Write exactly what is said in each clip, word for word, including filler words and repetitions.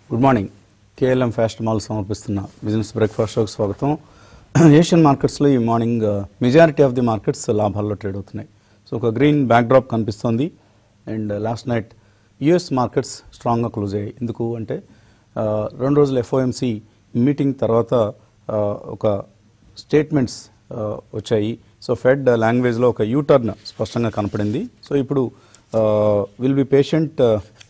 Good morning. KLM fast mall సమర్పిస్తున్న business breakfast షోకి స్వాగతం. ఏషియన్ మార్కెట్స్లో ఈ morning majority of the markets లాభాల్లో ట్రేడ్ అవుతున్నాయి. సో ఒక గ్రీన్ బ్యాక్డ్రాప్ కనిపిస్తోంది. And last night US markets స్ట్రాంగ్గా క్లోజ్ అయ్యాయి. ఎందుకు అంటే రెండు రోజుల ఎఫ్ఓఎంసీ మీటింగ్ తర్వాత ఒక స్టేట్మెంట్స్ వచ్చాయి. సో ఫెడ్ లాంగ్వేజ్లో ఒక యూటర్న్ స్పష్టంగా కనపడింది. సో ఇప్పుడు will be patient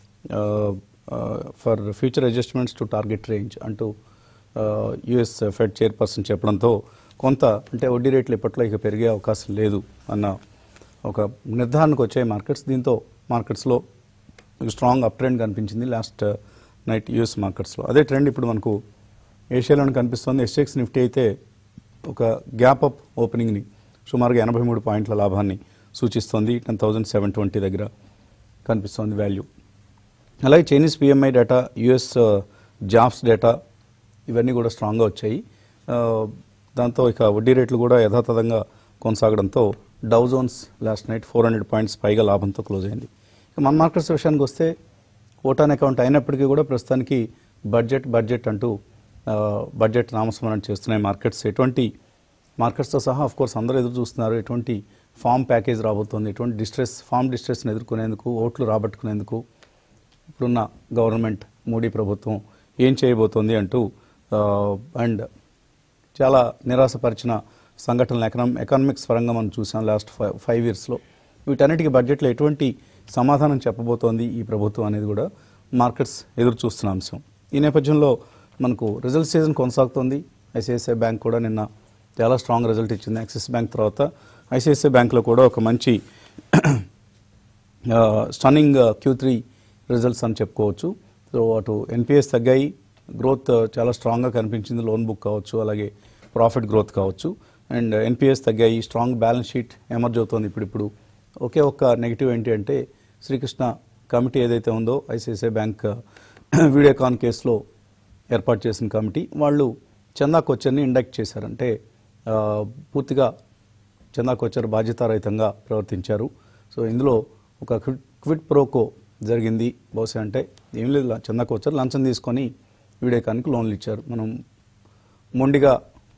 for future adjustments to target range అంటూ యుఎస్ ఫెడ్ చైర్పర్సన్ చెప్పడంతో కొంత అంటే వడ్డీ రేట్లు ఇప్పట్లో ఇక పెరిగే అవకాశం లేదు అన్న ఒక నిర్ధారణకు వచ్చాయి మార్కెట్స్. దీంతో మార్కెట్స్లో స్ట్రాంగ్ అప్ ట్రెండ్ కనిపించింది లాస్ట్ నైట్ యుఎస్ మార్కెట్స్లో. అదే ట్రెండ్ ఇప్పుడు మనకు ఏషియాలోనే కనిపిస్తుంది. ఎస్ఎక్స్ నిఫ్టీ అయితే ఒక గ్యాప్ అప్ ఓపెనింగ్ని సుమారుగా ఎనభై మూడు పాయింట్ల లాభాన్ని సూచిస్తోంది. టెన్ థౌజండ్ సెవెన్ ట్వంటీ దగ్గర కనిపిస్తోంది వాల్యూ. అలాగే Chinese PMI data, US jobs data ఇవన్నీ కూడా స్ట్రాంగ్గా వచ్చాయి. దాంతో ఇక వడ్డీ రేట్లు కూడా యథాతథంగా కొనసాగడంతో Dow Jones last night four hundred points పైగా లాభంతో క్లోజ్ అయింది. ఇక మన మార్కెట్స్ విషయానికి వస్తే ఓటాన్ అకౌంట్ అయినప్పటికీ కూడా ప్రస్తుతానికి బడ్జెట్ బడ్జెట్ అంటూ బడ్జెట్ నామస్మరణ చేస్తున్నాయి మార్కెట్స్. ఎటువంటి మార్కెట్స్తో సహా ఆఫ్ కోర్స్ అందరూ ఎదురు చూస్తున్నారు ఎటువంటి ఫామ్ ప్యాకేజ్ రాబోతోంది, ఎటువంటి డిస్ట్రెస్ ఫామ్ డిస్ట్రెస్ని ఎదుర్కొనేందుకు, ఓట్లు రాబట్టుకునేందుకు ఇప్పుడున్న గవర్నమెంట్ మోడీ ప్రభుత్వం ఏం చేయబోతోంది అంటూ అండ్ చాలా నిరాశపరిచిన సంఘటనలు ఎకనామి ఎకనామిక్స్ పరంగా మనం చూసాం లాస్ట్ ఫైవ్ ఫైవ్ ఇయర్స్లో. వీటన్నిటికీ బడ్జెట్లో ఎటువంటి సమాధానం చెప్పబోతోంది ఈ ప్రభుత్వం అనేది కూడా మార్కెట్స్ ఎదురు చూస్తున్న అంశం. ఈ నేపథ్యంలో మనకు రిజల్ట్ సీజన్ కొనసాగుతోంది. ఐసిఐసిఐ బ్యాంక్ కూడా నిన్న చాలా స్ట్రాంగ్ రిజల్ట్ ఇచ్చింది. యాక్సిస్ బ్యాంక్ తర్వాత ఐసిఐసిఐ బ్యాంక్లో కూడా ఒక మంచి స్టన్నింగ్ క్యూ త్రీ రిజల్ట్స్ అని చెప్పుకోవచ్చు. సో అటు ఎన్పిఎస్ తగ్గాయి, గ్రోత్ చాలా స్ట్రాంగ్గా కనిపించింది, లోన్ బుక్ కావచ్చు, అలాగే ప్రాఫిట్ గ్రోత్ కావచ్చు. అండ్ ఎన్పిఎస్ తగ్గాయి, స్ట్రాంగ్ బ్యాలెన్స్ షీట్ ఎమర్జ్ అవుతుంది. ఇప్పుడు ఇప్పుడు ఒకే ఒక్క నెగిటివ్ ఏంటి అంటే శ్రీకృష్ణ కమిటీ ఏదైతే ఉందో ఐసిఐసిఐ బ్యాంక్ వీడియోకాన్ కేసులో ఏర్పాటు చేసిన కమిటీ వాళ్ళు చందా కొచ్చర్ని ఇండక్ట్ చేశారంటే పూర్తిగా చందా కొచ్చర్ బాధ్యతారహితంగా ప్రవర్తించారు. సో ఇందులో ఒక క్విడ్ ప్రోకో జరిగింది. బహుశా అంటే ఏం లేదు, చందా కొచ్చర్ లంచం తీసుకొని వీడియోకాన్కి లోన్లు ఇచ్చారు. మనం మొండిగా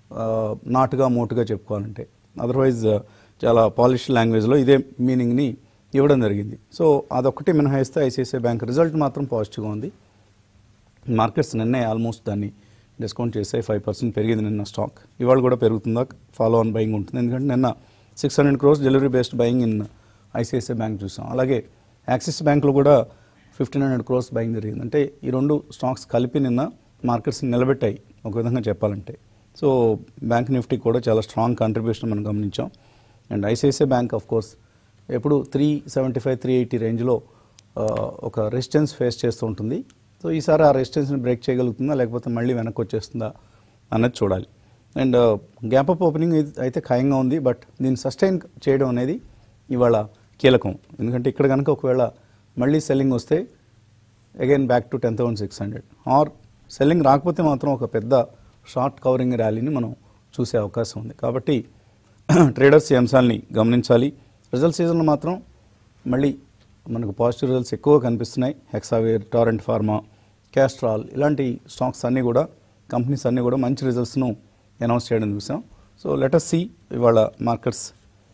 నాటుగా మోటుగా చెప్పుకోవాలంటే, అదర్వైజ్ చాలా పాలిష్ లాంగ్వేజ్లో ఇదే మీనింగ్ని ఇవ్వడం జరిగింది. సో అదొక్కటి మినహాయిస్తే ఐసిఐసిఐ బ్యాంక్ రిజల్ట్ మాత్రం పాజిటివ్గా ఉంది. మార్కెట్స్ నిన్నే ఆల్మోస్ట్ దాన్ని డిస్కౌంట్ చేసాయి. ఫైవ్ పర్సెంట్ పెరిగింది నిన్న స్టాక్. ఇవాళ కూడా పెరుగుతుందా, ఫాలో ఆన్ బయింగ్ ఉంటుంది. ఎందుకంటే నిన్న six hundred crores delivery based buying in ICICI bank చూసాం. అలాగే యాక్సిస్ బ్యాంక్లో కూడా ఫిఫ్టీన్ హండ్రెడ్ క్రోర్స్ బయింగ్ జరిగింది. అంటే ఈ రెండు స్టాక్స్ కలిపి నిన్న మార్కెట్స్ని నిలబెట్టాయి ఒక విధంగా చెప్పాలంటే. సో బ్యాంక్ నిఫ్టీ కూడా చాలా స్ట్రాంగ్ కాంట్రిబ్యూషన్ మనం గమనించాం. And ICICI bank of course ఎప్పుడు three seventy five three eighty రేంజ్లో ఒక రెసిస్టెన్స్ ఫేస్ చేస్తూ ఉంటుంది. సో ఈసారి ఆ రెసిస్టెన్స్ని బ్రేక్ చేయగలుగుతుందా లేకపోతే మళ్ళీ వెనక్కి వచ్చేస్తుందా అన్నది చూడాలి. అండ్ గ్యాప్ అప్ ఓపెనింగ్ అయితే ఖాయంగా ఉంది, బట్ దీన్ని సస్టైన్ చేయడం అనేది ఇవాళ కీలకం. ఎందుకంటే ఇక్కడ కనుక ఒకవేళ మళ్ళీ సెల్లింగ్ వస్తే again back to ten thousand six hundred or selling రాకపోతే మాత్రం ఒక పెద్ద షార్ట్ కవరింగ్ ర్యాలీని మనం చూసే అవకాశం ఉంది. కాబట్టి ట్రేడర్స్ ఈ అంశాలని గమనించాలి. రిజల్ట్ సీజన్లో మాత్రం మళ్ళీ మనకు పాజిటివ్ రిజల్ట్స్ ఎక్కువ కనిపిస్తున్నాయి. హెక్సావేర్, టారెంట్ ఫార్మా, క్యాస్ట్రాల్ ఇలాంటి స్టాక్స్ అన్నీ కూడా కంపెనీస్ అన్నీ కూడా మంచి రిజల్ట్స్ను అనౌన్స్ చేయడం చూసాం. సో లెట్ us see ఇవాళ మార్కెట్స్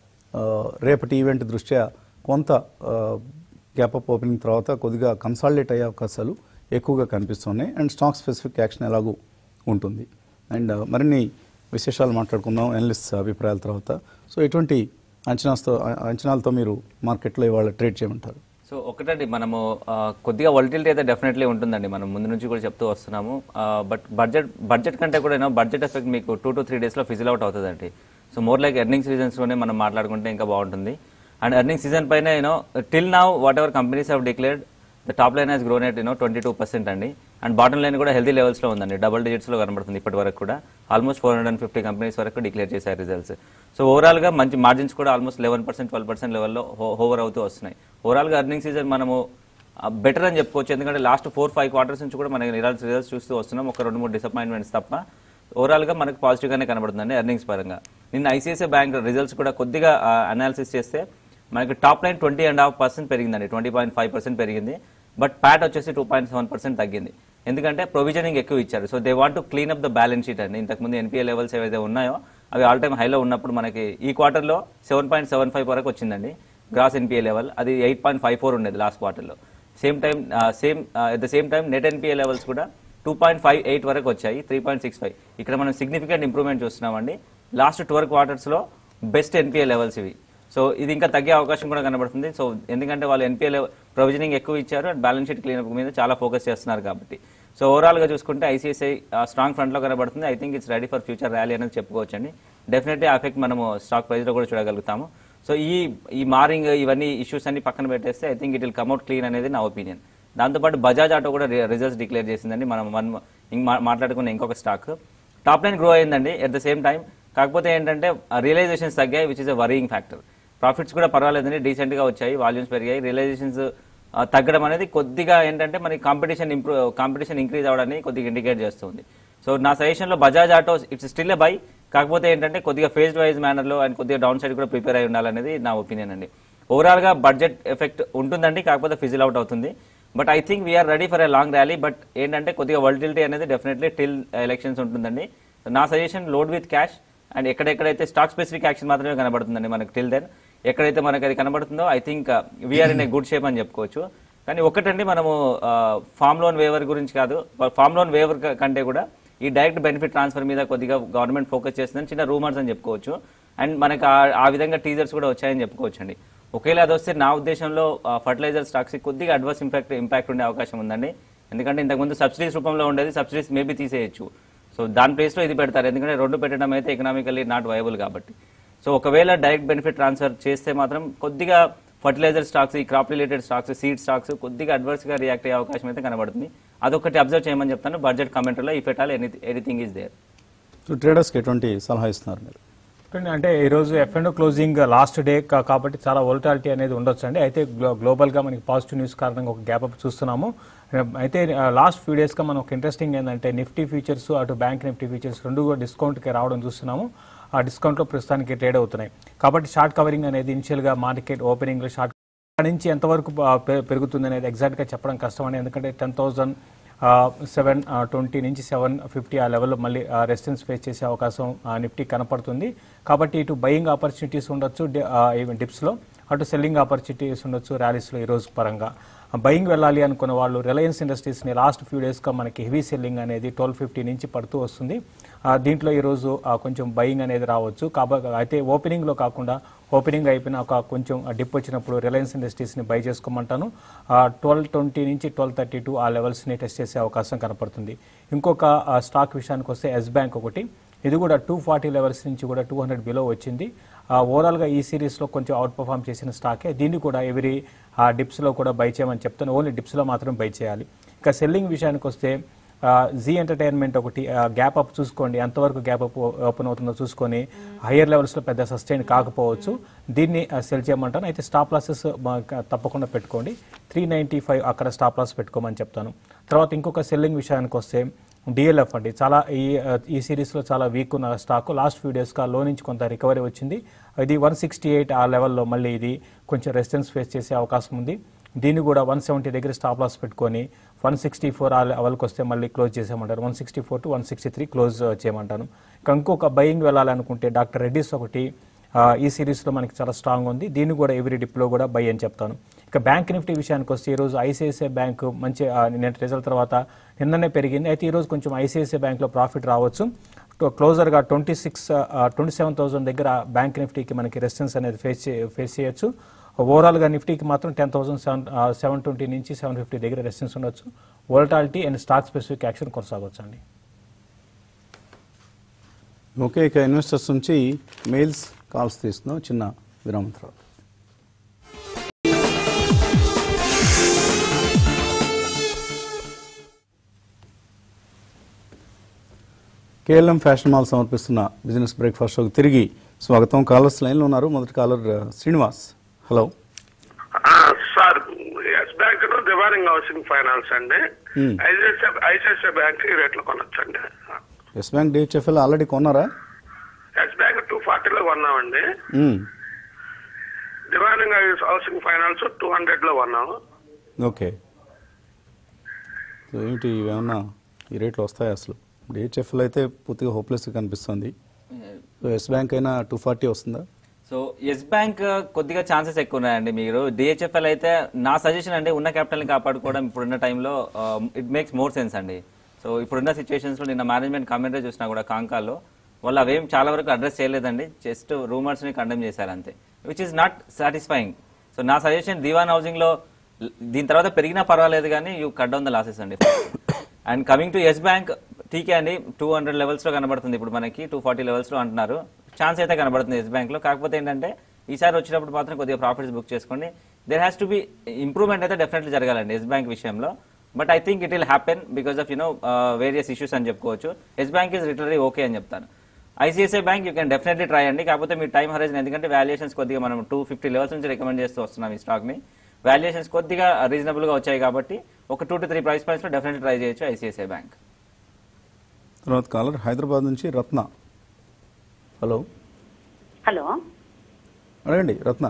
రేపటి ఈవెంట్ దృష్ట్యా కొంత గ్యాప్ అప్ ఓపెనింగ్ తర్వాత కొద్దిగా కన్సాలిడేట్ అయ్యే అవకాశాలు ఎక్కువగా కనిపిస్తున్నాయి. అండ్ స్టాక్ స్పెసిఫిక్ యాక్షన్ ఎలాగూ ఉంటుంది. అండ్ మరిన్ని విశేషాలు మాట్లాడుకుందాం అనలిస్ట్ అభిప్రాయాల తర్వాత. సో ఎటువంటి అంచనాతో అంచనాలతో మీరు మార్కెట్లో ఇవాళ ట్రేడ్ చేయమంటారు? సో ఒకటండి, మనము కొద్దిగా వాలటిలిటీ అయితే డెఫినెట్లీ ఉంటుందండి. మనం ముందు నుంచి కూడా చెప్తూ వస్తున్నాము. బట్ బడ్జెట్ బడ్జెట్ కంటే కూడా బడ్జెట్ ఎఫెక్ట్ మీకు టూ టు త్రీ డేస్లో ఫిజిల్ అవుట్ అవుతుందండి. సో మోర్ లైక్ ఎర్నింగ్ సీజన్స్లోనే మనం మాట్లాడుకుంటే ఇంకా బాగుంటుంది. అండ్ ఎర్నింగ్ సీజన్ పైన you know till now whatever companies have declared the top line has grown at you know twenty two percent అండి. అండ్ బాటమ్ లైన్ కూడా హెల్తీ లెవెల్స్లో ఉందండి, డబుల్ డిజిట్స్లో కనబడుతుంది ఇప్పటి వరకు కూడా. Almost four hundred and fifty companies వరకు డిక్లేర్ చేశారు రిజల్ట్స్. సో ఓవరాల్గా మంచి మార్జిన్స్ కూడా almost eleven percent twelve percent లెవెల్లో హోవర్ అవుతూ వస్తున్నాయి. ఓవరాల్గా ఎర్నింగ్ సీజన్ మనము బెటర్ అని చెప్పుకోవచ్చు. ఎందుకంటే లాస్ట్ ఫోర్ ఫైవ్ క్వార్టర్స్ నుంచి కూడా మనకి రిజల్ట్స్ రిజల్ట్స్ చూస్తూ వస్తున్నాం. ఒక రెండు మూడు డిసప్పాయింట్మెంట్స్ తప్ప ఓవరాల్గా మనకు పాజిటివ్గానే కనబడుతుందండి ఎర్నింగ్స్ పరంగా. నిన్న ఐసిఐసిఐ బ్యాంక్ రిజల్ట్స్ కూడా కొద్దిగా అనాలిసిస్ చేస్తే మనకి top line twenty and half percent పెరిగిందండి, ట్వంటీ పాయింట్ ఫైవ్ పర్సెంట్ పెరిగింది. బట్ ప్యాట్ వచ్చేసి టూ పాయింట్ సెవెన్ పర్సెంట్ తగ్గింది. ఎందుకంటే ప్రొవిజనింగ్ ఎక్కువ ఇచ్చారు. So they want to clean up the balance sheet అండి. ఇంతకుముందు ఎన్పిఏ లెవెల్స్ ఏవైతే ఉన్నాయో అవి ఆల్ టైమ్ హైలో ఉన్నప్పుడు మనకి ఈ క్వార్టర్లో సెవెన్ పాయింట్ సెవెన్ ఫైవ్ వరకు వచ్చిందండి గ్రాస్ ఎన్పిఏ లెవెల్. అది ఎయిట్ పాయింట్ ఫైవ్ ఫోర్ ఉండేది లాస్ట్ క్వార్టర్లో. Same time same at the same time net NPA levels కూడా టూ పాయింట్ ఫైవ్ ఎయిట్ వరకు వచ్చాయి, త్రీ పాయింట్ సిక్స్ ఫైవ్. ఇక్కడ మనం సిగ్నిఫికెంట్ ఇంప్రూవ్మెంట్ చూస్తున్నామండి. లాస్ట్ ట్వెల్వ్ క్వార్టర్స్లో బెస్ట్ ఎన్పిఏ లెవెల్స్ ఇవి. సో ఇది ఇంకా తగ్గే అవకాశం కూడా కనబడుతుంది. సో ఎందుకంటే వాళ్ళు ఎన్పిఏ లెవెల్ ప్రొవిజనింగ్ ఎక్కువ ఇచ్చారు అండ్ బ్యాలెన్స్ షీట్ క్లీనప్ మీద చాలా ఫోకస్ చేస్తున్నారు కాబట్టి. సో ఓవరాల్గా చూసుకుంటే ఐసీఐసీఐ స్ట్రాంగ్ ఫ్రంట్లో కనబడుతుంది. I think it's ready for future rally అనేది చెప్పుకోవచ్చు అండి. డెఫినెట్లీ ఆ ఎఫెక్ట్ మనము స్టాక్ ప్రైస్లో కూడా చూడగలుగుతాము. సో ఈ ఈ మారింగ్ ఇవన్నీ ఇష్యూస్ అన్ని పక్కన పెట్టేస్తే I think it will come out clean అనేది నా ఒపీనియన్. దాంతోపాటు బజాజ్ ఆటో కూడా రిజల్ట్స్ డిక్లేర్ చేసిందండి. మనం వన్ మాట్లాడుకున్న ఇంకొక స్టాక్ టాప్ లైన్ గ్రో అయిందండి ఎట్ ద సేమ్ టైం. కాకపోతే ఏంటంటే రియలైజేషన్స్ తగ్గాయి, which is a varying factor. Profits కూడా పర్వాలేదండి, డీసెంట్గా వచ్చాయి, వాల్యూమ్స్ పెరిగాయి. రియలైజేషన్స్ తగ్గడం అనేది కొద్దిగా ఏంటంటే మనకి కాంపిటీషన్ ఇంప్రూవ్ కాంపిటీషన్ ఇంక్రీజ్ అవ్వడానికి కొద్దిగా ఇండికేట్ చేస్తుంది. సో నా సజెషన్లో Bajaj auto it's still a buy. కాకపోతే ఏంటంటే కొద్దిగా ఫేజ్డ్ వైజ్ మేనర్లో అండ్ కొద్దిగా డౌన్ సైడ్ కూడా ప్రిపేర్ అయి ఉండాలనేది నా ఒపీనియన్ అండి. ఓవరాల్గా బడ్జెట్ ఎఫెక్ట్ ఉంటుందండి, కాకపోతే ఫిజిల్ అవుట్ అవుతుంది. But I think we are ready for a long rally. But ఏంటంటే కొద్దిగా వోల్టిలిటీ అనేది డెఫినెట్లీ టిల్ ఎలక్షన్స్ ఉంటుందండి. నా suggestion load with cash and ఎక్కడెక్కడైతే స్టాక్ స్పెసిఫిక్ యాక్షన్ మాత్రమే కనబడుతుందండి మనకి టిల్ దెన్. ఎక్కడైతే మనకి అది కనబడుతుందో I think we are in a good shape అని చెప్పుకోవచ్చు. కానీ ఒకటండి, మనము ఫామ్ లోన్ వేవర్ గురించి కాదు, ఫామ్ లోన్ వేవర్ కంటే కూడా ఈ డైరెక్ట్ బెనిఫిట్ ట్రాన్స్ఫర్ మీద కొద్దిగా గవర్నమెంట్ ఫోకస్ చేస్తుందని చిన్న రూమర్స్ అని చెప్పుకోవచ్చు. అండ్ మనకి ఆ విధంగా టీజర్స్ కూడా వచ్చాయని చెప్పుకోవచ్చు అండి. ఒకవేళ అది వస్తే నా ఉద్దేశంలో ఫర్టిలైజర్ స్టాక్స్ కొద్దిగా అడ్వర్స్ ఇంపాక్ట్ ఇంపాక్ట్ ఉండే అవకాశం ఉందండి. ఎందుకంటే ఇంతకుముందు సబ్సిడీస్ రూపంలో ఉండేది, సబ్సిడీస్ మేబీ తీసేయచ్చు. సో దాని ప్లేస్లో ఇది పెడతారు, ఎందుకంటే రెండు పెట్టడం అయితే ఎకనామికల్లీ నాట్ వయబుల్ కాబట్టి. సో ఒకవేళ డైరెక్ట్ బెనిఫిట్ ట్రాన్స్ఫర్ చేస్తే మాత్రం కొద్దిగా ఫర్టిలైజర్ స్టాక్స్, ఈ crop related stocks, seed stocks కొద్దిగా అడ్వర్స్గా రియాక్ట్ అయ్యే అవకాశం అయితే కనబడుతుంది. అదొకటి అబ్జర్వ్ చేయమని చెప్తాను బడ్జెట్ కమెంట్లో, if at all any anything is there. So ట్రేడర్స్కి ఎటువంటి సలహా ఇస్తున్నారు మీరు? అంటే ఈరోజు F and closing last day కాబట్టి చాలా వోల్టాలిటీ అనేది ఉండొచ్చు అండి. అయితే గ్లోబల్గా మనకి పాజిటివ్ న్యూస్ కారణంగా ఒక గ్యాప్ అప్ చూస్తున్నాము. అయితే లాస్ట్ ఫ్యూ డేస్గా మనం ఒక ఇంట్రెస్టింగ్ ఏంటంటే నిఫ్టీ ఫ్యూచర్స్ అటు బ్యాంక్ నిఫ్టీ ఫ్యూచర్స్ రెండు కూడా డిస్కౌంట్కి రావడం చూస్తున్నాము. ఆ డిస్కౌంట్లో ప్రస్తుతానికి ట్రేడ్ అవుతున్నాయి. కాబట్టి షార్ట్ కవరింగ్ అనేది ఇనిషియల్గా మార్కెట్ ఓపెనింగ్లో షార్ట్ నుంచి ఎంతవరకు పెరుగుతుంది అనేది ఎగ్జాక్ట్గా చెప్పడం కష్టం అండి. ఎందుకంటే టెన్ థౌసండ్ సెవెన్ ట్వంటీ నుంచి సెవెన్ ఫిఫ్టీ ఆ లెవెల్లో మళ్ళీ రెసిస్టెన్స్ ఫేస్ చేసే అవకాశం నిఫ్టీ కనపడుతుంది. కాబట్టి ఇటు బయింగ్ ఆపర్చునిటీస్ ఉండొచ్చు డిప్స్లో, అటు సెల్లింగ్ ఆపర్చునిటీస్ ఉండొచ్చు ర్యాలీస్లో. ఈరోజు పరంగా బయింగ్ వెళ్ళాలి అనుకున్న వాళ్ళు రిలయన్స్ ఇండస్ట్రీస్ని లాస్ట్ ఫ్యూ డేస్గా మనకి హెవీ సెల్లింగ్ అనేది ట్వెల్వ్ ఫిఫ్టీ నుంచి పడుతూ వస్తుంది. దీంట్లో ఈరోజు కొంచెం బయింగ్ అనేది రావచ్చు. కాబట్టి అయితే ఓపెనింగ్లో కాకుండా ఓపెనింగ్ అయిపోయిన ఒక కొంచెం డిప్ వచ్చినప్పుడు రిలయన్స్ ఇండస్ట్రీస్ని బై చేసుకోమంటాను. ట్వెల్వ్ ట్వంటీ నుంచి ట్వెల్వ్ థర్టీ టూ ఆ లెవెల్స్ని టెస్ట్ చేసే అవకాశం కనపడుతుంది. ఇంకొక స్టాక్ విషయానికి వస్తే ఎస్ బ్యాంక్ ఒకటి, ఇది కూడా టూ ఫార్టీ లెవెల్స్ నుంచి కూడా టూ హండ్రెడ్ బిలో వచ్చింది. ఓవరాల్గా ఈ సిరీస్లో కొంచెం అవుట్ పర్ఫామ్ చేసిన స్టాకే. దీన్ని కూడా ఎవరీ డిప్స్లో కూడా బై చేయమని చెప్తాను. ఓన్లీ డిప్స్లో మాత్రం బై చేయాలి. ఇంకా సెల్లింగ్ విషయానికి వస్తే జీ ఎంటర్టైన్మెంట్ ఒకటి గ్యాప్ అప్ చూసుకోండి, ఎంతవరకు గ్యాప్ అప్ ఓపెన్ అవుతుందో చూసుకొని హయ్యర్ లెవెల్స్లో పెద్ద సస్టైన్ కాకపోవచ్చు, దీన్ని సెల్ చేయమంటాను. అయితే స్టాప్ లాసెస్ తప్పకుండా పెట్టుకోండి. త్రీ నైంటీ ఫైవ్ అక్కడ స్టాప్ లాస్ పెట్టుకోమని చెప్తాను. తర్వాత ఇంకొక సెల్లింగ్ విషయానికి వస్తే డిఎల్ఎఫ్ అండి, చాలా ఈ ఈ సిరీస్లో చాలా వీక్ ఉన్న స్టాక్. లాస్ట్ ఫ్యూ డేస్గా లో నుంచి కొంత రికవరీ వచ్చింది. ఇది వన్ సిక్స్టీ ఎయిట్ ఆ లెవెల్లో మళ్ళీ ఇది కొంచెం రెసిస్టెన్స్ ఫేస్ చేసే అవకాశం ఉంది. దీన్ని కూడా వన్ సెవెంటీ దగ్గర స్టాప్ లాస్ పెట్టుకొని వన్ సిక్స్టీ ఫోర్ ఆ లెవెల్కి వస్తే మళ్ళీ క్లోజ్ చేసేయమంటారు. One sixty four to one sixty three close చేయమంటాను. ఇంకా ఇంకొక బయింగ్ వెళ్ళాలనుకుంటే డాక్టర్ రెడ్డిస్ ఒకటి ఈ సిరీస్లో మనకి చాలా స్ట్రాంగ్ ఉంది. దీన్ని కూడా ఎవరీ డిప్లో కూడా బై అని చెప్తాను. ఇక బ్యాంక్ నిఫ్టీ విషయానికి వస్తే ఈరోజు ఐసిఐసిఐ బ్యాంక్ మంచి నిన్న రిజల్ట్ తర్వాత నిన్ననే పెరిగింది. అయితే ఈరోజు కొంచెం ఐసిఐసిఐ బ్యాంక్లో ప్రాఫిట్ రావచ్చు. క్లోజర్గా twenty six twenty seven thousand దగ్గర బ్యాంక్ నిఫ్టీకి మనకి రెసిస్టెన్స్ అనేది ఫేస్ ఫేస్ చేయొచ్చు. ఓవరాల్గా నిఫ్టీకి మాత్రం ten thousand seven seven twenty నుంచి సెవెన్ ఫిఫ్టీ దగ్గర రెసిస్టెన్స్ ఉండొచ్చు. Volatility and stock specific action కొనసాగవచ్చు అండి. ఓకే, ఇక ఇన్వెస్టర్స్ నుంచి మెయిల్స్ కాల్స్ తీస్తున్నాం, చిన్న విరామం తర్వాత. కేఎల్ఎం ఫ్యాషన్ మాల్ సమర్పిస్తున్న బిజినెస్ బ్రేక్ఫాస్ట్ షోకి తిరిగి స్వాగతం. కాలర్స్ లైన్లో ఉన్నారు. మొదటి caller Srinivas. Hello sir, Yes Bank దివారింగ్ హౌసింగ్ ఫైనాన్స్ అండి, ఐసిఐసిఐ బ్యాంక్ ఈ రేట్లో కొనొచ్చు అండి. ఎస్ బ్యాంక్ డిహెచ్ఎఫ్ఎల్ ఆల్రెడీ కొన్నారా? ఎస్ బ్యాంక్ టూ ఫార్టీలో కొన్నామండి. దివారింగ్ హౌసింగ్ ఫైనాన్స్ టూ హండ్రెడ్ లో కొన్నాము. ఓకే, సో ఏమిటి ఇవేమన్నా ఈ రేట్లు వస్తాయి అసలు? డిహెచ్ఎఫ్ఎల్ అయితే పూర్తిగా హోప్లెస్గా కనిపిస్తుంది. సో ఎస్ బ్యాంక్ అయినా టూ ఫార్టీ వస్తుందా? సో ఎస్ బ్యాంక్ కొద్దిగా ఛాన్సెస్ ఎక్కువ ఉన్నాయండి. మీరు డిహెచ్ఎఫ్ఎల్ అయితే నా సజెషన్ అండి, ఉన్న క్యాపిటల్ని కాపాడుకోవడం ఇప్పుడున్న టైంలో ఇట్ మేక్స్ మోర్ సెన్స్ అండి. సో ఇప్పుడున్న సిచ్యువేషన్స్లో నిన్న మేనేజ్మెంట్ కామెంటరీ చూసినా కూడా కాంకాల్లో వాళ్ళు అవేం చాలా వరకు అడ్రస్ చేయలేదండి, జస్ట్ రూమర్స్ని కండెమ్ చేశారు అంతే, which is not satisfying. So నా సజెషన్ దివాన్ హౌసింగ్లో దీని తర్వాత పెరిగినా పర్వాలేదు కానీ you cut down the losses అండి. And coming to Yes Bank టీకే అండి, టూ హండ్రెడ్ లెవెల్స్లో కనబడుతుంది ఇప్పుడు మనకి, టూ ఫార్టీ లెవెల్స్లో అంటున్నారు. ఛాన్స్ అయితే కనబడుతుంది ఎస్ బ్యాంక్లో. కాకపోతే ఏంటంటే ఈసారి వచ్చినప్పుడు మాత్రం కొద్దిగా ప్రాఫిట్స్ బుక్ చేసుకోండి. There has to be improvement అయితే డెఫినెట్లీ జరగాలండి ఎస్ బ్యాంక్ విషయంలో. But I think it will happen because of you know various issues అని చెప్పుకోవచ్చు. Yes Bank is literally okay అని చెప్తాను. ICICI bank you can definitely try అండి, కాకపోతే మీ టైం హరైజన్, ఎందుకంటే వాల్యుయేషన్స్ కొద్దిగా మనం టూ ఫిఫ్టీ లెవెల్స్ నుంచి రికమెండ్ చేస్తూ వస్తున్నాం ఈ స్టాక్ని. వాల్యుయేషన్స్ కొద్దిగా రీజనబుల్గా వచ్చాయి కాబట్టి ఒక టూ టు త్రీ ప్రైస్ పాయింట్స్లో డెఫినెట్లీ ట్రై చేయొచ్చు ఐసిఐసిఐ బ్యాంక్. తర్వాత కాలర్ హైదరాబాద్ నుంచి రత్న. హలో హలో, అడగండి రత్న.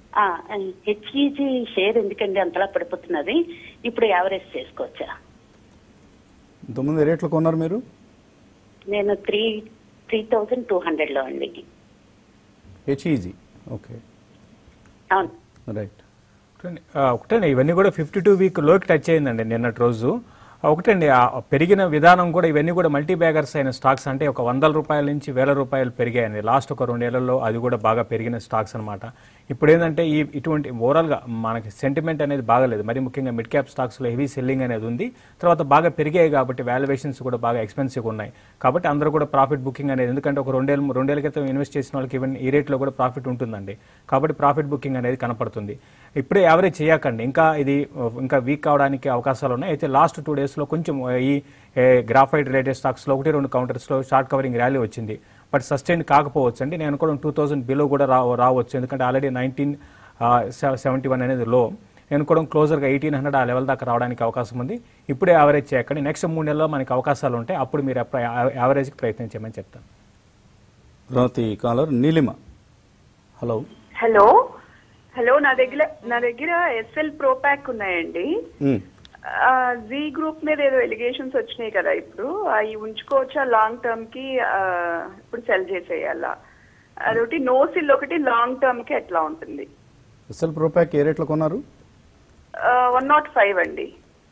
హెచ్ఈజీ షేర్ ఎందుకండి అంతలా పడిపోతున్నది, ఇప్పుడు యావరేజ్ చేసుకోవచ్చా? ఇంతకుముందు ఏ రేట్లో కొన్నారు మీరు? నేను three three thousand two hundred లో అండి. హెచ్ఈజీ, ఓకే, అవును, రైట్. ఒకటండి ఇవన్నీ కూడా ఫిఫ్టీ టూ వీక్ లోకి టచ్ అయిందండి నిన్నటి రోజు. ఒకటండి ఆ పెరిగిన విధానం కూడా ఇవన్నీ కూడా మల్టీ బ్యాగర్స్ అయిన స్టాక్స్, అంటే ఒక వందల రూపాయల నుంచి వేల రూపాయలు పెరిగాయండి లాస్ట్ ఒక రెండేళ్లలో. అది కూడా బాగా పెరిగిన స్టాక్స్ అనమాట. ఇప్పుడు ఏంటంటే ఈ ఇటువంటి ఓవరాల్గా మనకి సెంటిమెంట్ అనేది బాగలేదు, మరి ముఖ్యంగా మిడ్ క్యాప్ స్టాక్స్లో హెవీ సెల్లింగ్ అనేది ఉంది. తర్వాత బాగా పెరిగాయి కాబట్టి వాల్యుయేషన్స్ కూడా బాగా ఎక్స్పెన్సివ్గా ఉన్నాయి. కాబట్టి అందరూ కూడా ప్రాఫిట్ బుకింగ్ అనేది, ఎందుకంటే ఒక రెండేళ్ళు రెండేళ్ల క్రితం ఇన్వెస్ట్ చేసిన వాళ్ళకి ఈవెన్ ఈ రేట్లో కూడా ప్రాఫిట్ ఉంటుందండి. కాబట్టి ప్రాఫిట్ బుకింగ్ అనేది కనపడుతుంది. ఇప్పుడే యావరేజ్ చేయకండి, ఇంకా ఇది ఇంకా వీక్ కావడానికి అవకాశాలు ఉన్నాయి. అయితే లాస్ట్ టూ డేస్లో కొంచెం ఈ గ్రాఫైట్ రిలేటెడ్ స్టాక్స్లో ఒకటి రెండు కౌంటర్స్లో షార్ట్ కవరింగ్ ర్యాలీ వచ్చింది. బట్ సస్టైన్ కాకపోవచ్చు అండి. నేను కూడా టూ థౌసండ్ బిలో కూడా రా రావచ్చు ఎందుకంటే ఆల్రెడీ నైన్టీన్ సెవెంటీ వన్ అనేది లో. నేను కూడా క్లోజర్గా ఎయిటీన్ హండ్రెడ్ ఆ లెవెల్ దాకా రావడానికి అవకాశం ఉంది. ఇప్పుడే యావరేజ్ చేయకండి, నెక్స్ట్ మూడు నెలల్లో మనకి అవకాశాలు ఉంటాయి, అప్పుడు మీరు యావరేజ్కి ప్రయత్నం చేయమని చెప్తాను. తర్వాత caller Neelima. Hello hello hello నా దగ్గర నా దగ్గర ఎస్ఎల్ ప్రో ప్యాక్ ఉన్నాయండి. జీ గ్రూప్ మీద ఏదో ఎలిగేషన్స్ వచ్చినాయి కదా, ఇప్పుడు అవి ఉంచుకోవచ్చా లాంగ్ టర్మ్ కి? ఇప్పుడు సెల్ చేసేయాలా? అదొకటి నోసిల్ ఒకటి లాంగ్ టర్మ్ కి ఎట్లా ఉంటుంది? ఎస్ఎల్ ప్రో ప్యాక్ ఏ రేట్లో కొన్నారు? వన్ నాట్ ఫైవ్ అండి.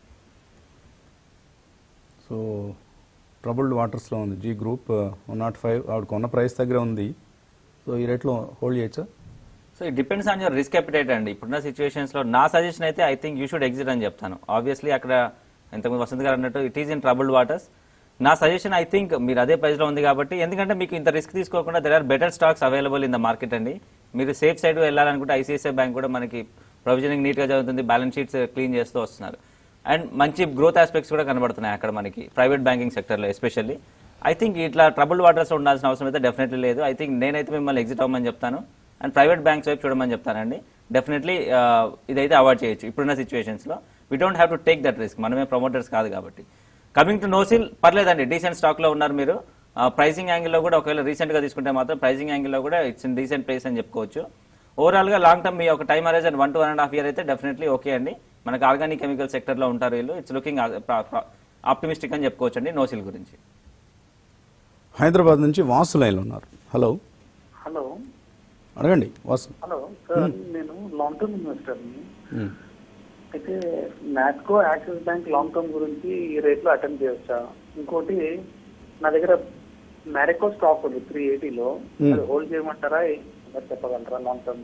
సో ట్రబుల్డ్ వాటర్స్లో ఉంది Zee group, one nought five ఆవిడ కొన్న ప్రైస్ దగ్గర ఉంది. సో ఈ రేట్లో హోల్డ్ చేయొచ్చా? So it depends on your risk appetite అండి. ఇప్పుడున్న సిచ్యువేషన్స్లో నా సజెషన్ అయితే I think you should exit అని చెప్తాను. ఆబ్వియస్లీ అక్కడ ఇంతకుముందు వసంత్ గారు అన్నట్టు it is in troubled waters. నా సజెషన్ ఐ థింక్ మీరు అదే ప్రైస్లో ఉంది కాబట్టి, ఎందుకంటే మీకు ఇంత రిస్క్ తీసుకోకుండా there are better stocks available in the market అండి. మీరు సేఫ్ సైడ్ వెళ్ళాలనుకుంటే ఐసిఐసిఐ బ్యాంక్ కూడా మనకి ప్రొవిజనింగ్ నీట్గా జరుగుతుంది, బ్యాలెన్స్ షీట్స్ క్లీన్ చేస్తూ వస్తున్నారు, అండ్ మంచి గ్రోత్ ఆస్పెక్ట్స్ కూడా కనబడుతున్నాయి అక్కడ మనకి ప్రైవేట్ బ్యాంకింగ్ సెక్టర్లో ఎస్పెషల్లీ. ఐ థింక్ ఇట్లా ట్రబుల్డ్ వాటర్స్లో ఉండాల్సిన అవసరం అయితే డెఫినెట్లీ లేదు. ఐ థింక్ నేనైతే మిమ్మల్ని ఎగ్జిట్ అవ్వమని చెప్తాను అండ్ ప్రైవేట్ బ్యాంక్స్ వైపు చూడమని చెప్తానండి. డెఫినెట్లీ ఇదైతే అవాయిడ్ చేయొచ్చు ఇప్పుడున్న సిచ్యువేషన్స్లో. We don't have to take that risk, మనమే ప్రమోటర్స్ కాదు కాబట్టి. కమింగ్ టు నోసిల్ పర్లేదండి, డీసెంట్ స్టాక్లో ఉన్నారు మీరు. ప్రైసింగ్ యాంగిల్లో కూడా ఒకవేళ రీసెంట్గా తీసుకుంటే మాత్రం ప్రైసింగ్ యాంగిల్లో కూడా ఇట్స్ ఇన్ డీసెంట్ ప్రైస్ అని చెప్పుకోవచ్చు. ఓవరాల్గా లాంగ్ టర్మ్ మీ ఒక time horizon one two one and half year అయితే డెఫినెట్లీ ఓకే అండి. మనకి ఆర్గానిక్ కెమికల్ సెక్టర్లో ఉంటారు వీళ్ళు. ఇట్స్ లుకింగ్ ఆప్టిమిస్టిక్ అని చెప్పుకోవచ్చు అండి నోసిల్ గురించి. హైదరాబాద్ నుంచి వాసు లైన్లో ఉన్నారు. హలో హలో అడగండి వాసు. హలో సార్, నేను లాంగ్ టర్మ్ ఇన్వెస్టర్ని. అయితే Natco Axis bank long term గురించి ఈ రేట్లో అటెంప్ట్ చేయొచ్చా? ఇంకోటి నా దగ్గర మ్యారికో స్టాక్ ఉంది త్రీ ఎయిటీలో, అది హోల్డ్ చేయమంటారా చెప్పగలరా long term?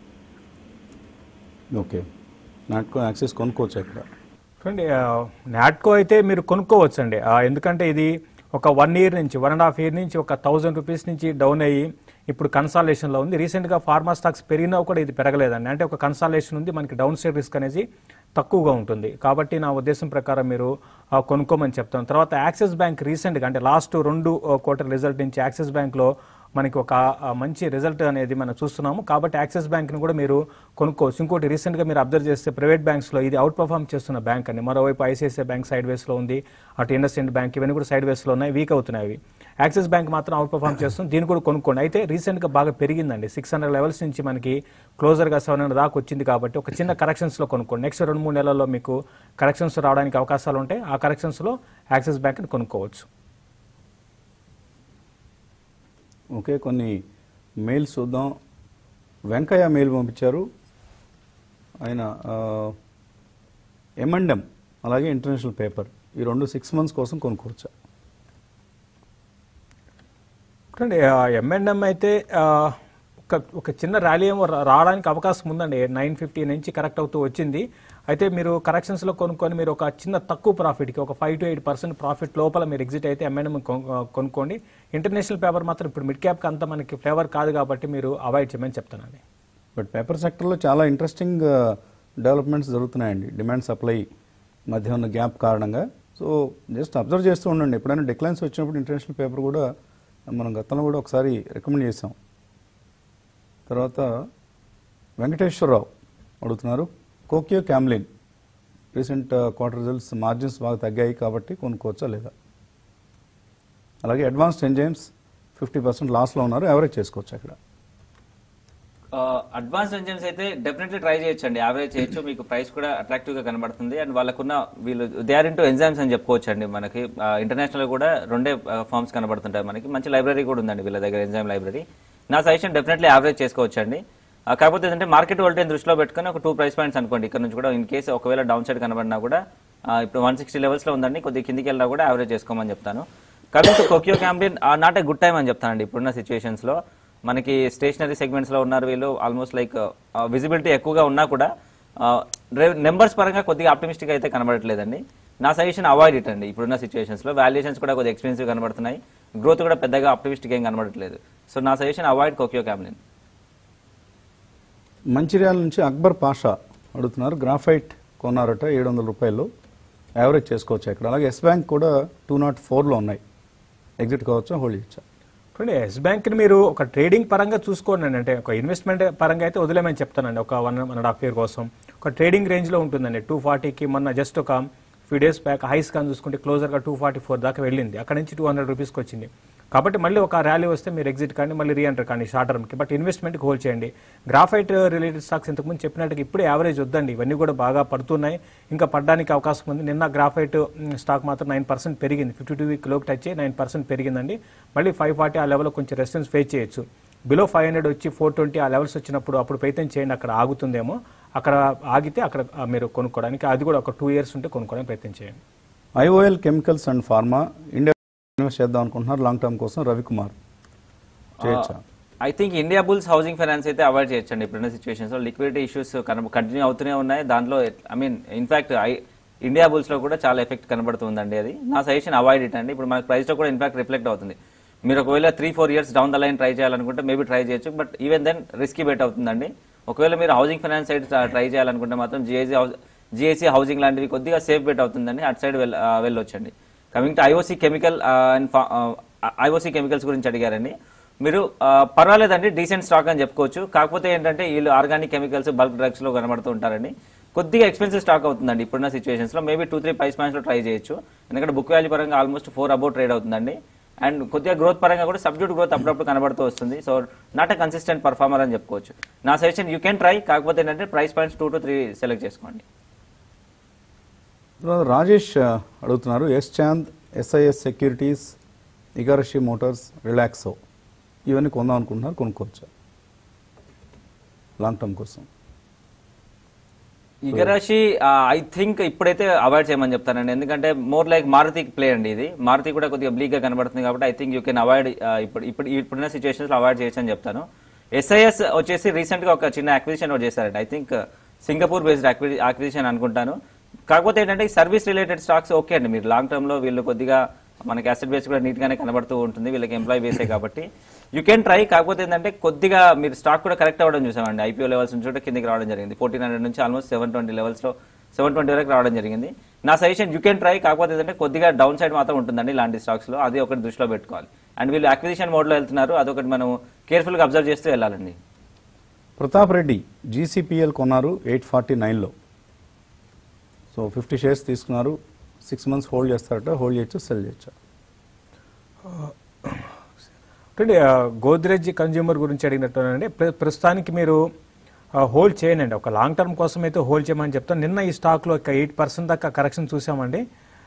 Okay, Natco Axis కొనుక్కోవచ్చు ఇక్కడ. చూడండి, నాట్కో అయితే మీరు కొనుక్కోవచ్చు అండి, ఎందుకంటే ఇది ఒక వన్ ఇయర్ నుంచి వన్ అండ్ హాఫ్ ఇయర్ నుంచి ఒక థౌజండ్ రూపీస్ నుంచి డౌన్ అయ్యి ఇప్పుడు కన్సాలేషన్లో ఉంది. రీసెంట్గా ఫార్మా స్టాక్స్ పెరిగినా కూడా ఇది పెరగలేదండి, అంటే ఒక కన్సాలేషన్ ఉంది, మనకి డౌన్ సైడ్ రిస్క్ అనేది తక్కువగా ఉంటుంది. కాబట్టి నా ఉద్దేశం ప్రకారం మీరు కొనుక్కోమని చెప్తాను. తర్వాత యాక్సిస్ బ్యాంక్ రీసెంట్గా అంటే లాస్ట్ రెండు క్వార్టర్ రిజల్ట్ నుంచి యాక్సిస్ బ్యాంక్లో మనకి ఒక మంచి రిజల్ట్ అనేది మనం చూస్తున్నాము. కాబట్టి యాక్సిస్ బ్యాంక్ని కూడా మీరు కొనుక్కోవచ్చు. ఇంకోటి రీసెంట్గా మీరు అబ్జర్వ్ చేస్తే ప్రైవేట్ బ్యాంక్స్లో ఇది అవుట్ పర్ఫార్మ్ చేస్తున్న బ్యాంక్ అండి. మరోవైపు ఐసిఐసిఐ బ్యాంక్ సైడ్ వేస్లో ఉంది, అటు ఇండస్ఇండ్ బ్యాంక్ ఇవన్నీ కూడా సైడ్ వేస్లో ఉన్నాయి, వీక్ అవుతున్నాయి. యాక్సిస్ బ్యాంక్ మాత్రం అవుట్ పర్ఫామ్ చేస్తుంది, దీన్ని కూడా కొనుక్కోండి. అయితే రీసెంట్గా బాగా పెరిగిందండి, సిక్స్ హండ్రెడ్ లెవెల్స్ నుంచి మనకి క్లోజర్గా సెవెన్ హండ్రెడ్ దాకా వచ్చింది కాబట్టి ఒక చిన్న కరెక్షన్స్లో కొనుక్కోండి. నెక్స్ట్ రెండు మూడు నెలల్లో మీకు కరెక్షన్స్ రావడానికి అవకాశాలు ఉంటాయి, ఆ కరెక్షన్స్లో యాక్సిస్ బ్యాంక్ని కొనుక్కోవచ్చు. ఓకే, కొన్ని మెయిల్స్ చూద్దాం. వెంకయ్య మెయిల్ పంపించారు. ఆయన ఎం అండ్ ఎం అలాగే ఇంటర్నేషనల్ పేపర్ ఈ రెండు సిక్స్ మంత్స్ కోసం కొనుక్కోవచ్చా? చూడండి, ఎం అండ్ ఎం అయితే ఒక ఒక చిన్న ర్యాలీ ఏమో రావడానికి అవకాశం ఉందండి, నైన్ ఫిఫ్టీ నుంచి కరెక్ట్ అవుతూ వచ్చింది. అయితే మీరు కరెక్షన్స్లో కొనుక్కొని మీరు ఒక చిన్న తక్కువ ప్రాఫిట్కి ఒక five to eight percent profit లోపల మీరు ఎగ్జిట్ అయితే ఎం అండ్ ఎం కొనుక్కోండి. ఇంటర్నేషనల్ పేపర్ మాత్రం ఇప్పుడు మిడ్ క్యాప్కి అంతా మనకి ఫేవర్ కాదు కాబట్టి మీరు అవాయిడ్ చేయమని చెప్తానండి. బట్ పేపర్ సెక్టర్లో చాలా ఇంట్రెస్టింగ్ డెవలప్మెంట్స్ జరుగుతున్నాయండి, డిమాండ్ సప్లై మధ్య ఉన్న గ్యాప్ కారణంగా. సో జస్ట్ అబ్జర్వ్ చేస్తూ ఉండండి, ఎప్పుడైనా డిక్లైన్స్ వచ్చినప్పుడు ఇంటర్నేషనల్ పేపర్ కూడా మనం గతంలో కూడా ఒకసారి రికమెండ్ చేసాం. తర్వాత వెంకటేశ్వరరావు అడుగుతున్నారు, Kokuyo Camlin recent quarter results margins బాగా తగ్గాయి కాబట్టి కొనుక్కోవచ్చా లేదా? అలాగే అడ్వాన్స్డ్ ఎంజైమ్స్ ఫిఫ్టీ పర్సెంట్ లాస్లో ఉన్నారు, యావరేజ్ చేసుకోవచ్చు అక్కడ. అడ్వాన్స్డ్ ఎంజైమ్స్ అయితే డెఫినెట్లీ ట్రై చేయొచ్చండి, యావరేజ్ చేయొచ్చు, మీకు ప్రైస్ కూడా అట్రాక్టివ్గా కనబడుతుంది. అండ్ వాళ్ళకున్న వీళ్ళు దే ఆర్ ఇంటూ ఎంజైమ్స్ అని చెప్పుకోవచ్చు అండి. మనకి ఇంటర్నేషనల్ కూడా రెండే ఫార్మ్స్ కనబడుతుంటాయి, మనకి మంచి లైబ్రరీ కూడా ఉందండి వీళ్ళ దగ్గర, ఎంజైమ్ లైబ్రరీ. నా సజెషన్ డెఫినెట్లీ యావరేజ్ చేసుకోవచ్చు అండి. కాకపోతే ఏంటంటే మార్కెట్ వోల్టేజ్ దృష్టిలో పెట్టుకుని ఒక టూ ప్రైస్ పాయింట్స్ అనుకోండి, ఇక్కడ నుంచి కూడా ఇన్ కేసు ఒకవేళ డౌన్ సైడ్ కనబడినా కూడా ఇప్పుడు వన్ సిక్స్టీ లెవెల్స్లో ఉందండి, కొద్దిగా కిందికి వెళ్ళినా కూడా యావరేజ్ చేసుకోమని చెప్తాను. కాబట్టి Kokuyo Camlin not a good time అని చెప్తానండి ఇప్పుడున్న సిచ్యువేషన్స్లో. మనకి స్టేషనరీ సెగ్మెంట్స్లో ఉన్నారు వీళ్ళు, ఆల్మోస్ట్ లైక్ విజిబిలిటీ ఎక్కువగా ఉన్నా కూడా నెంబర్స్ పరంగా కొద్దిగా ఆప్టిమిస్టిక్ అయితే కనబడట్లేదండి. నా సజెషన్ అవాయిడ్ ఇట్ అండి ఇప్పుడున్న సిచ్యువేషన్స్లో. వాల్యుయేషన్స్ కూడా కొద్దిగా ఎక్స్పెన్సివ్ కనబడుతున్నాయి, గ్రోత్ కూడా పెద్దగా ఆప్టిమిస్టిక్ ఏం కనబడట్లేదు. సో నా suggestion avoid Kokuyo Camlin. Mancherial నుంచి అక్బర్ పాషా అడుగుతున్నారు, గ్రాఫైట్ కొన్నారట ఏడు వందల రూపాయలు, యావరేజ్ చేసుకోవచ్చు ఇక్కడ. అలాగే ఎస్ బ్యాంక్ కూడా టూ నాట్ ఫోర్లో ఉన్నాయి, ఎగ్జిట్ కావచ్చా, హోల్డ్ చేయొచ్చా? చూడండి, ఎస్ బ్యాంక్ని మీరు ఒక ట్రేడింగ్ పరంగా చూసుకోండి, అంటే ఒక ఇన్వెస్ట్మెంట్ పరంగా అయితే వదిలేమని చెప్తానండి. ఒక one one and half year కోసం ఒక ట్రేడింగ్ రేంజ్లో ఉంటుందండి. టూ ఫార్టీకి మొన్న జస్ట్ ఒక ఫ్యూ డేస్ బ్యాక్ హైస్ కానీ చూసుకుంటే క్లోజర్గా టూ ఫార్టీ ఫోర్ దాకా వెళ్ళింది, అక్కడ నుంచి టూ హండ్రెడ్ రూపీస్కి వచ్చింది. కాబట్టి మళ్ళీ ఒక ర్యాలీ వస్తే మీరు ఎగ్జిట్ కానీ మళ్ళీ రీఎంటర్ కానీ షార్ట్ టర్మ్కి, బట్ ఇన్వెస్ట్మెంట్కి హోల్డ్ చేయండి. గ్రాఫైట్ రిలేటెడ్ స్టాక్స్ ఇంతకుముందు చెప్పినట్టుగా ఇప్పుడే యావరేజ్ వద్దండి, ఇవన్నీ కూడా బాగా పడుతున్నాయి, ఇంకా పడడానికి అవకాశం ఉంది. నిన్న గ్రాఫైట్ స్టాక్ మాత్రం నైన్ పర్సెంట్ పెరిగింది, ఫిఫ్టీ టూ వీక్ లోకి టచ్ అయ్యి నైన్ పర్సెంట్ పెరిగిందండి. మళ్ళీ ఫైవ్ ఫార్టీ ఆ లెవెల్లో కొంచెం రెసిస్టెన్స్ ఫేస్ చేయొచ్చు. బిలో ఫైవ్ హండ్రెడ్ వచ్చి ఫోర్ ట్వంటీ ఆ లెవెల్స్ వచ్చినప్పుడు అప్పుడు ప్రయత్నం చేయండి, అక్కడ ఆగుతుందేమో, అక్కడ ఆగితే అక్కడ మీరు కొనుక్కోవడానికి, అది కూడా ఒక టూ ఇయర్స్ ఉంటే కొనుక్కోవడానికి ప్రయత్నం చేయండి. IOL chemicals and pharma India invest చేద్దాం అనుకుంటున్నారు లాంగ్ టర్మ్ కోసం, రవికుమార్ చేయొచ్చా? I think India bulls housing finance అయితే అవాయిడ్ చేయొచ్చండి ఇప్పుడున్న సిచ్యువేషన్స్లో. లిక్విడిటీ ఇష్యూస్ కంటిన్యూ అవుతూనే ఉన్నాయి దాంట్లో. I mean in fact I India బుల్స్లో కూడా చాలా ఎఫెక్ట్ కనబడుతుందండి, అది నా సజెషన్ అవాయిడ్ ఇట్ అండి. ఇప్పుడు మనకి ప్రైస్లో కూడా ఇన్ఫాక్ట్ రిఫ్లెక్ట్ అవుతుంది. మీరు ఒకవేళ three four years down the line try చేయాలనుకుంటే మేబీ ట్రై చేయొచ్చు, but even then risky bet అవుతుందండి. ఒకవేళ మీరు హౌసింగ్ ఫైనాన్స్ సైడ్ ట్రై చేయాలనుకుంటే మాత్రం జిఐసి హౌస్ జిఐసి హౌసింగ్ లాంటివి కొద్దిగా సేఫ్ బెట్ అవుతుందండి, అటు సైడ్ వెల్ వెళ్ళొచ్చండి. Coming to IOC chemical and IOC chemicals గురించి అడిగారండి మీరు. పర్వాలేదండి, డీసెంట్ స్టాక్ అని చెప్పుకోవచ్చు. కాకపోతే ఏంటంటే వీళ్ళు ఆర్గానిక్ కెమికల్స్ బల్క్ డ్రగ్స్లో కనబడుతూ ఉంటారండి, కొద్దిగా ఎక్స్పెన్సివ్ స్టాక్ అవుతుందండి ఇప్పుడున్న సిచ్యువేషన్స్లో. మేబీ టూ త్రీ ప్రైస్ పాయింట్స్లో ట్రై చేయొచ్చు, ఎందుకంటే బుక్ వాల్యూ పరంగా ఆల్మోస్ట్ ఫోర్ అబౌట్ ట్రేడ్ అవుతుందండి. అండ్ కొద్దిగా గ్రోత్ పరంగా కూడా సబ్డ్యూట్ గ్రోత్ అప్పుడప్పుడు కనబడుతూ వస్తుంది. So not a consistent performer అని చెప్పుకోవచ్చు. నా సజెషన్ యూ కెన్ ట్రై, కాకపోతే ఏంటంటే price points two to three select చేసుకోండి. రాజేష్ అడుగుతున్నారు, S Chand, SIS securities, Igarashi motors, Relaxo ఇవన్నీ కొందాం అనుకుంటున్నారు, కొనుక్కోవచ్చా లాంగ్ టర్మ్ కోసం? ఇగరాషి ఐ థింక్ ఇప్పుడైతే అవాయిడ్ చేయమని చెప్తానండి, ఎందుకంటే మోర్ లైక్ మారుతి ప్లే అండి ఇది. మారుతి కూడా కొద్దిగా బ్లీక్ గా కనబడుతుంది కాబట్టి I think you can avoid, ఇప్పుడు ఇప్పుడు ఇప్పుడున్న సిచ్యువేషన్స్ లో అవాయిడ్ చేయొచ్చు అని చెప్తాను. ఎస్ఐఎస్ వచ్చేసి రీసెంట్ గా ఒక చిన్న అక్విజిషన్ ఒకటి చేశారండి, I think Singapore based acquisition అనుకుంటాను. కాకపోతే ఏంటంటే సర్వీస్ రిలేటెడ్ స్టాక్స్ ఓకే అండి, మీరు లాంగ్ టర్మ్ లో వీళ్ళు కొద్దిగా మనకి అసెట్ బేస్ కూడా నీట్ గానే కనబడుతూ ఉంటుంది, వీళ్ళకి ఎంప్లాయీ బేసే కాబట్టి యూ కెన్ ట్రై. కాకపోతే ఏంటంటే కొద్దిగా మీరు స్టాక్ కూడా కరెక్ట్ అవ్వడం చూసామండి, ఐపీఓ లెవెల్స్ నుంచి కూడా కిందికి రావడం జరిగింది, ఫోర్టీన్ హండ్రెడ్ నుంచి ఆల్మోస్ట్ సెవెన్ ట్వంటీ లెవెల్స్ లో సెవెన్ ట్వంటీ వరకు రావడం జరిగింది. నా సజెషన్ యూ కెన్ ట్రై, కాకపోతే ఏంటంటే కొద్దిగా డౌన్ సైడ్ మాత్రం ఉంటుందండి ఇలాంటి స్టాక్స్ లో, అది ఒకటి దృష్టిలో పెట్టుకోవాలి. అండ్ వీళ్ళు అక్విజిషన్ మోడ్ లో వెళ్తున్నారు, అదొకటి మనం కేర్ఫుల్ గా అబ్జర్వ్ చేస్తూ వెళ్ళాలండి. ప్రతాప్ రెడ్డి జీసీపీఎల్ కొన్నారు ఎయిట్ ఫార్టీ నైన్లో, సో ఫిఫ్టీ షేర్స్ తీసుకున్నారు, సిక్స్ మంత్స్ హోల్డ్ చేస్తారట, హోల్డ్ చేయొచ్చు, సెల్ చేయొచ్చు? అంటే గోద్రేజ్ కన్జ్యూమర్ గురించి అడిగినట్టునండి, ప్రస్తుతానికి మీరు హోల్డ్ చేయనండి, ఒక లాంగ్ టర్మ్ కోసం అయితే హోల్డ్ చేయమని చెప్తాను. నిన్న ఈ స్టాక్లో ఒక ఎయిట్ పర్సెంట్ దాకా కరెక్షన్ చూసామండి.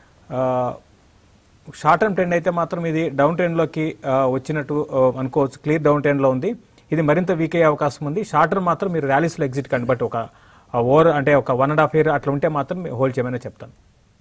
షార్ట్ టర్మ్ ట్రెండ్ అయితే మాత్రం ఇది డౌన్ ట్రెండ్లోకి వచ్చినట్టు అనుకోవచ్చు, క్లియర్ డౌన్ ట్రెండ్లో ఉంది. ఇది మరింత వీక్ అయ్యే అవకాశం ఉంది. షార్ట్ టర్మ్ మాత్రం మీరు ర్యాలీస్లో ఎగ్జిట్ కండి, బట్ ఒక ఓవర్ అంటే ఒక వన్ అండ్ హాఫ్ ఇయర్ అట్లా ఉంటే మాత్రం హోల్డ్ చేయమని చెప్తాను.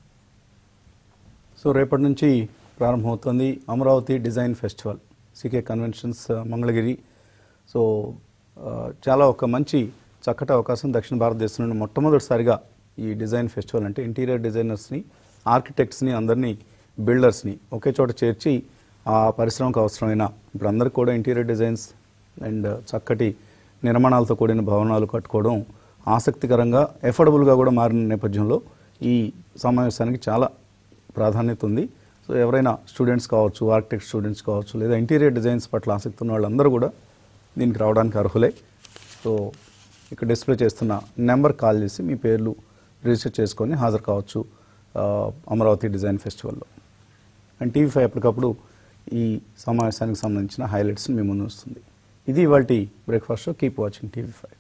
సో రేపటి నుంచి ప్రారంభమవుతుంది Amaravati design festival, CK conventions Mangalagiri. So చాలా ఒక మంచి చక్కటి అవకాశం. దక్షిణ భారతదేశం నుండి మొట్టమొదటిసారిగా ఈ డిజైన్ ఫెస్టివల్ అంటే ఇంటీరియర్ డిజైనర్స్ని, ఆర్కిటెక్ట్స్ని, అందరినీ బిల్డర్స్ని ఒకే చోట చేర్చి ఆ పరిశ్రమకు అవసరమైన ఇప్పుడు అందరికి కూడా ఇంటీరియర్ డిజైన్స్ అండ్ చక్కటి నిర్మాణాలతో కూడిన భవనాలు కట్టుకోవడం ఆసక్తికరంగా ఎఫోర్డబుల్గా కూడా మారిన నేపథ్యంలో ఈ సమావేశానికి చాలా ప్రాధాన్యత ఉంది. సో ఎవరైనా స్టూడెంట్స్ కావచ్చు, ఆర్కిటెక్ట్ స్టూడెంట్స్ కావచ్చు, లేదా ఇంటీరియర్ డిజైన్స్ పట్ల ఆసక్తి ఉన్న వాళ్ళందరూ కూడా దీనికి రావడానికి అర్హులే. సో ఇక్కడ డిస్ప్లే చేస్తున్న నెంబర్ కాల్ చేసి మీ పేర్లు రిజిస్టర్ చేసుకొని హాజరు కావచ్చు అమరావతి డిజైన్ ఫెస్టివల్లో. అండ్ టీవీ ఫైవ్ ఎప్పటికప్పుడు ఈ సమావేశానికి సంబంధించిన హైలైట్స్ని మీ ముందు వస్తుంది. ఇది ఇవాల్టి breakfast show. Keep watching TV five.